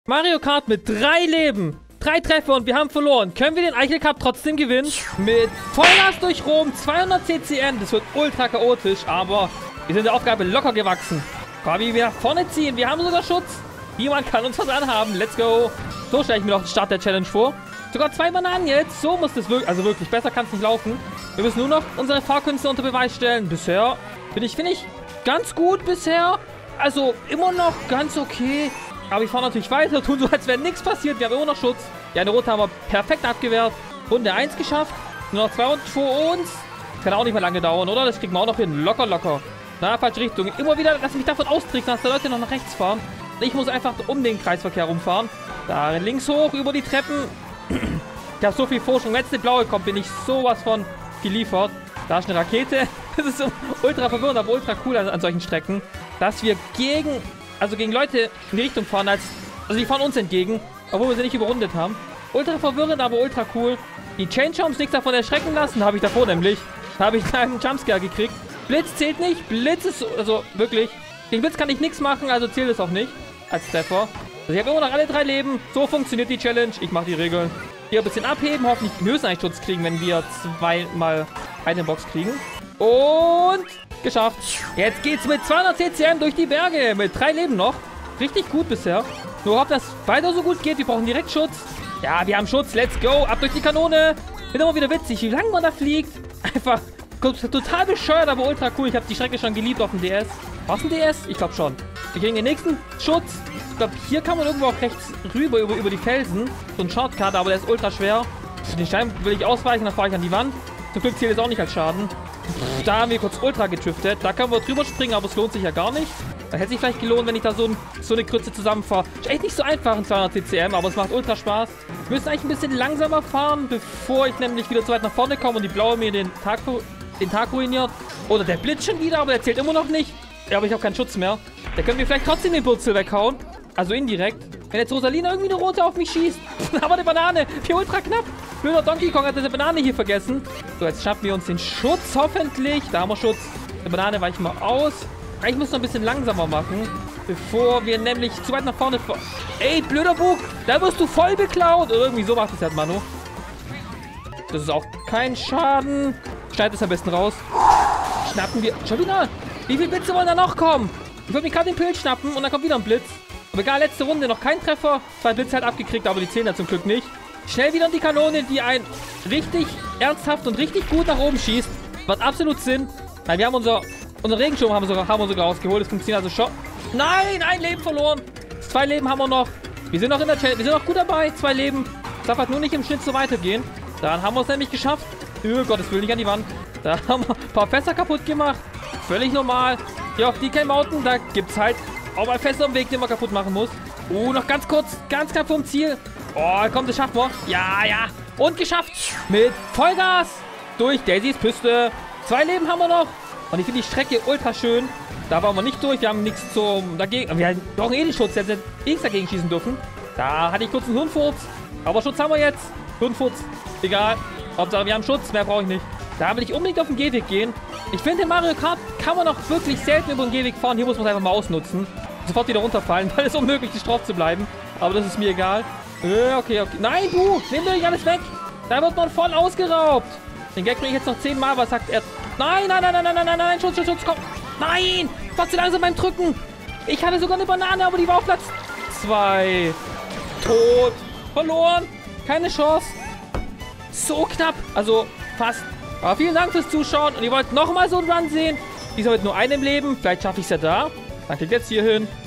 Mario Kart mit 3 Leben. 3 Treffer und wir haben verloren. Können wir den Eichel Cup trotzdem gewinnen? Mit Vollgas durch Rom, 200 CCN. Das wird ultra chaotisch, aber wir sind der Aufgabe locker gewachsen. Komm, wie wir nach vorne ziehen. Wir haben sogar Schutz. Niemand kann uns was anhaben. Let's go. So stelle ich mir doch den Start der Challenge vor. Sogar 2 Bananen jetzt. So muss das wirklich, also wirklich, besser kann es nicht laufen. Wir müssen nur noch unsere Fahrkünste unter Beweis stellen. Bisher finde ich ganz gut bisher. Also immer noch ganz okay. Aber ich fahre natürlich weiter, tun so, als wäre nichts passiert. Wir haben immer noch Schutz. Ja, eine rote haben wir perfekt abgewehrt. Runde 1 geschafft. Nur noch 2 Runden vor uns. Kann auch nicht mehr lange dauern, oder? Das kriegen wir auch noch hin. Locker, locker. Na, falsche Richtung. Immer wieder, lass mich davon austricksen, dass die Leute noch nach rechts fahren. Ich muss einfach um den Kreisverkehr rumfahren. Da links hoch, über die Treppen. Ich habe so viel Vorsprung. Wenn jetzt eine blaue kommt, bin ich sowas von geliefert. Da ist eine Rakete. Das ist so ultra verwirrend, aber ultra cool an solchen Strecken. Dass wir gegen Leute in die Richtung fahren, also die fahren uns entgegen, obwohl wir sie nicht überrundet haben. Ultra verwirrend, aber ultra cool. Die Change Jumps nichts davon erschrecken lassen, habe ich davor nämlich. Da habe ich einen Jumpscare gekriegt. Blitz zählt nicht, Blitz ist, also wirklich, gegen Blitz kann ich nichts machen, also zählt es auch nicht als Treffer. Also ich habe immer noch alle 3 Leben, so funktioniert die Challenge, ich mache die Regeln. Hier ein bisschen abheben, hoffentlich den Höchsteinschutz kriegen, wenn wir 2-mal eine Box kriegen. Und geschafft. Jetzt geht's mit 200 CCM durch die Berge. Mit 3 Leben noch. Richtig gut bisher. Nur ob das weiter so gut geht. Wir brauchen direkt Schutz. Ja, wir haben Schutz. Let's go. Ab durch die Kanone. Wird immer wieder witzig, wie lange man da fliegt. Einfach total bescheuert, aber ultra cool. Ich habe die Strecke schon geliebt auf dem DS. War es ein DS? Ich glaube schon. Wir kriegen den nächsten Schutz. Ich glaube, hier kann man irgendwo auch rechts rüber, über die Felsen. So ein Shortcut, aber der ist ultra schwer. Für den Stein will ich ausweichen, dann fahre ich an die Wand. Zum Glück zählt es auch nicht als Schaden. Da haben wir kurz ultra getriftet. Da können wir drüber springen, aber es lohnt sich ja gar nicht. Da hätte sich vielleicht gelohnt, wenn ich da so eine Krütze zusammenfahre. Ist echt nicht so einfach in 200 CCM, aber es macht ultra Spaß. Wir müssen eigentlich ein bisschen langsamer fahren, bevor ich nämlich wieder zu weit nach vorne komme und die Blaue mir den Tag ruiniert. Oder der Blitz schon wieder, aber der zählt immer noch nicht. Ja, aber ich habe keinen Schutz mehr. Da können wir vielleicht trotzdem den Purzel weghauen. Also indirekt. Wenn jetzt Rosalina irgendwie eine rote auf mich schießt. Aber eine Banane. Wie ultra knapp. Blöder Donkey Kong hat diese Banane hier vergessen. So, jetzt schaffen wir uns den Schutz hoffentlich. Da haben wir Schutz. Die Banane weichen wir aus. Eigentlich müssen wir ein bisschen langsamer machen. Bevor wir nämlich zu weit nach vorne fahren. Ey, blöder Bug. Da wirst du voll beklaut. Oder irgendwie so macht es halt Manu. Das ist auch kein Schaden. Schneid es am besten raus. Schnappen wir. Schon wieder. Wie viele Blitze wollen da noch kommen? Ich wollte mir gerade den Pilz schnappen und dann kommt wieder ein Blitz. Aber egal, letzte Runde noch kein Treffer. 2 Blitze halt abgekriegt, aber die zählen ja zum Glück nicht. Schnell wieder in die Kanone, die einen richtig ernsthaft und richtig gut nach oben schießt. Macht absolut Sinn. Nein, wir haben unser Regenschirm haben wir sogar rausgeholt. Das funktioniert also schon. Nein, ein Leben verloren. 2 Leben haben wir noch. Wir sind noch in der Challenge. Wir sind noch gut dabei. 2 Leben. Es darf halt nur nicht im Schnitt so weitergehen. Dann haben wir es nämlich geschafft. Oh Gott, das will nicht an die Wand. Da haben wir ein paar Fässer kaputt gemacht. Völlig normal. Hier auf DK Mountain, da gibt es halt auch mal Fässer im Weg, den man kaputt machen muss. Noch ganz kurz, ganz knapp vom Ziel. Oh, komm, das schaffen wir. Ja, ja. Und geschafft. Mit Vollgas. Durch Daisys Piste. 2 Leben haben wir noch. Und ich finde die Strecke ultra schön. Da waren wir nicht durch. Wir haben nichts dagegen. Wir brauchen eh den Schutz. Wir hätten nichts dagegen schießen dürfen. Da hatte ich kurz einen Hirnfurz. Aber Schutz haben wir jetzt. Hirnfurz. Egal. Hauptsache, wir haben Schutz. Mehr brauche ich nicht. Da will ich unbedingt auf den Gehweg gehen. Ich finde, in Mario Kart kann man noch wirklich selten über den Gehweg fahren. Hier muss man es einfach mal ausnutzen. Sofort wieder runterfallen, weil es unmöglich ist, drauf zu bleiben. Aber das ist mir egal. Okay. Nein, du! Nimm dir nicht alles weg! Da wird man voll ausgeraubt! Den Gag bringe ich jetzt noch 10-mal. Was sagt er? Nein! Schutz, komm! Nein! War zu langsam beim Drücken! Ich hatte sogar eine Banane, aber die war auf Platz 2. Tot! Verloren! Keine Chance! So knapp! Also, fast. Aber vielen Dank fürs Zuschauen. Und ihr wollt nochmal so einen Run sehen? Dieser mit nur einem Leben. Vielleicht schaffe ich es ja da. Dann klickt jetzt hier hin.